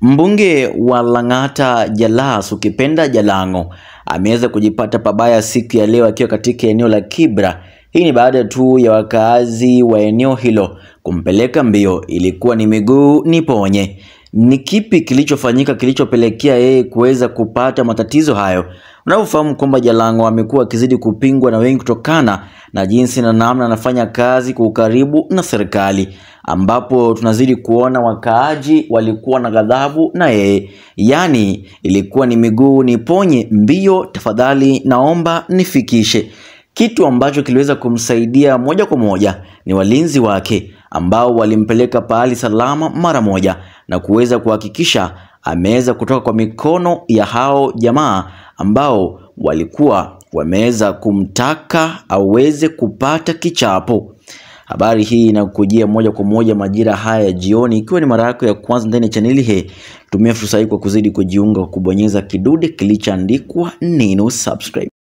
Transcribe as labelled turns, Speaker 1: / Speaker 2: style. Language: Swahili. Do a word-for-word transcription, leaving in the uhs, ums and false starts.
Speaker 1: Mbunge wa Lang'ata Jalas ukipenda Jalango ameweza kujipata pabaya siku ya leo akiwa katika eneo la Kibra. Hii ni baada tu ya wakazi wa eneo hilo kumpeleka mbio. Ilikuwa ni miguu ni ponye. Ni kipi kilichofanyika kilichopelekea yeye kuweza kupata matatizo hayo? Unafahamu kwamba Jalango amekuwa akizidi kupingwa na wengi kutokana na jinsi na namna anafanya kazi kwa ukaribu na serikali, ambapo tunazidi kuona wakaaji walikuwa na ghadhabu na yeye. Yani ilikuwa ni miguu ni ponye, mbio tafadhali naomba nifikishe. Kitu ambacho kiliweza kumsaidia moja kwa moja ni walinzi wake ambao walimpeleka pahali salama mara moja na kuweza kuhakikisha ameweza kutoka kwa mikono ya hao jamaa ambao walikuwa wameweza kumtaka aweze kupata kichapo. Habari hii inakujia moja kwa moja majira haya jioni. Ikiwa ni mara yako ya kwanza ndani ya chaneli hii, tumia fursa hii kwa kuzidi kujiunga kwa kubonyeza kidude kilichoandikwa neno subscribe.